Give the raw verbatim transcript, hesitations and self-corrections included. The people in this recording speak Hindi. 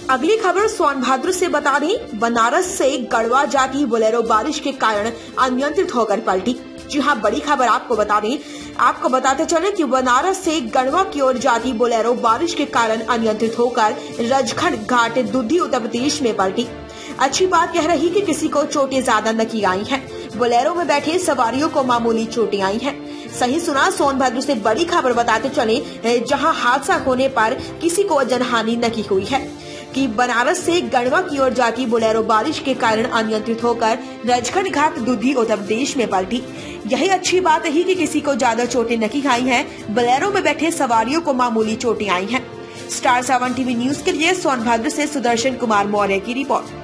अगली खबर सोनभद्र से बता दें, बनारस से गढ़वा जाती बोलेरो बारिश के कारण अनियंत्रित होकर पलटी। जी हां, बड़ी खबर आपको बता दें, आपको बताते चले कि बनारस से गढ़वा की ओर जाती बोलेरो बारिश के कारण अनियंत्रित होकर रजखंड घाट दुधी उत्तर प्रदेश में पलटी। अच्छी बात यह रही कि किसी को चोटें ज्यादा न की आई हैं। बोलेरो में बैठे सवारियों को मामूली चोटें आई हैं। सही सुना, सोनभद्र से बड़ी खबर बताते चले, जहां हादसा होने पर किसी को जनहानि न की हुई है कि बनारस से गढ़वा की ओर जाती बोलेरो बारिश के कारण अनियंत्रित होकर रजखंड घाट दुधी उत्तर प्रदेश में पलटी। यही अच्छी बात रही कि किसी को ज्यादा चोटें न की आई हैं। बोलेरो में बैठे सवारियों को मामूली चोटें आई हैं। स्टार सेवन टीवी न्यूज के लिए सोनभद्र से सुदर्शन कुमार मौर्य की रिपोर्ट।